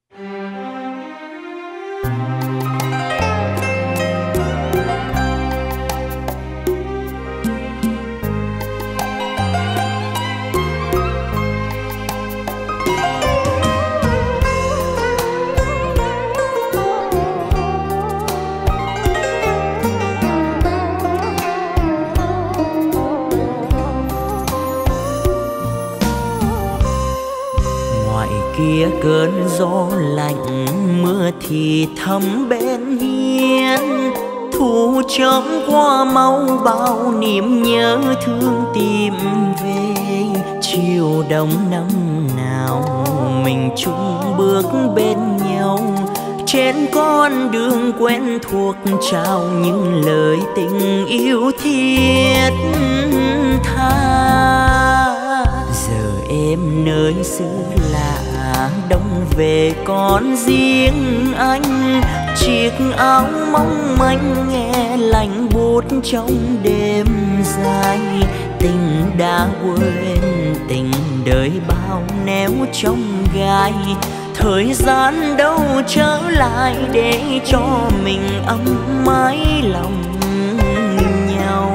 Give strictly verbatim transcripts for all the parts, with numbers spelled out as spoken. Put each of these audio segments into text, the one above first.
Kia cơn gió lạnh, mưa thì thấm bên hiên. Thu chớm qua mau bao niềm nhớ thương tìm về. Chiều đông năm nào mình chung bước bên nhau, trên con đường quen thuộc trao những lời tình yêu thiết tha. Giờ em nơi xứ lạ, đông về còn riêng anh. Chiếc áo mong manh nghe lạnh buốt trong đêm dài. Tình đã quên tình đời bao néo trong gai. Thời gian đâu trở lại để cho mình ấm mái lòng nhau.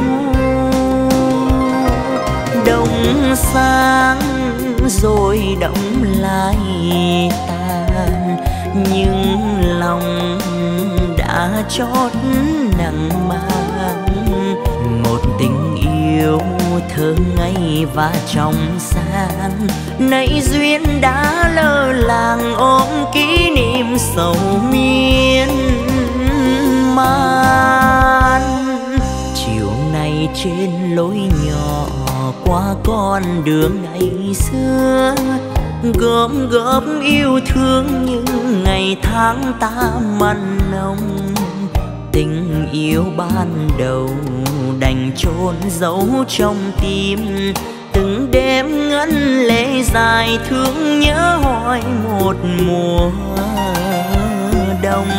Đông sang rồi đông lại tan, nhưng lòng đã chót nặng mang. Một tình yêu thơ ngây và trong sáng, nay duyên đã lơ làng ôm kỷ niệm sầu miên man. Chiều nay trên lối nhỏ qua con đường ngày xưa, gom góp yêu thương những ngày tháng ta mặn nồng. Tình yêu ban đầu đành chôn giấu trong tim, từng đêm ngân lệ dài thương nhớ hoài một mùa đông.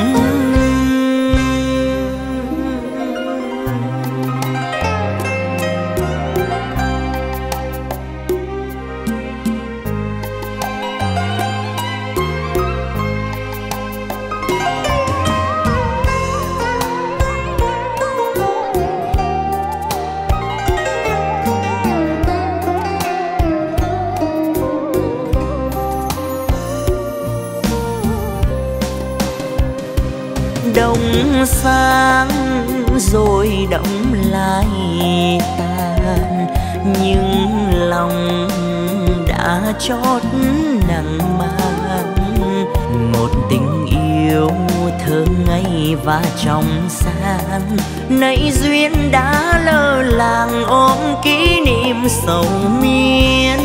Đông sang rồi đông lại tan, nhưng lòng đã chót nặng mang. Một tình yêu thơ ngây và trong sáng, nay duyên đã lơ làng ôm kỷ niệm sầu miên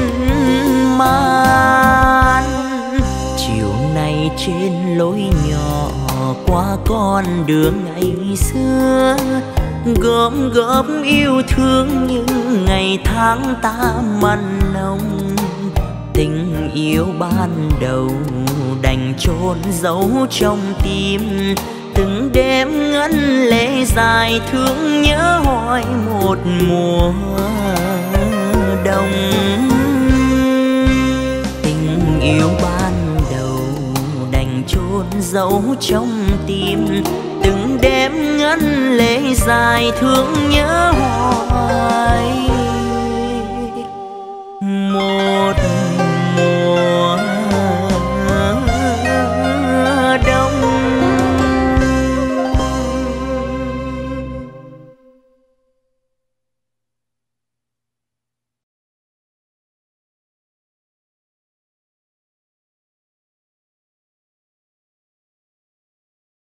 man. Chiều nay trên lối nhỏ qua con đường ngày xưa, gom góp yêu thương những ngày tháng ta mặn nồng. Tình yêu ban đầu đành chôn giấu trong tim, từng đêm ngân lệ dài thương nhớ hoài một mùa đông. Tình yêu ban đầu đành chôn giấu trong tim, từng đêm ngân lệ dài thương nhớ hoài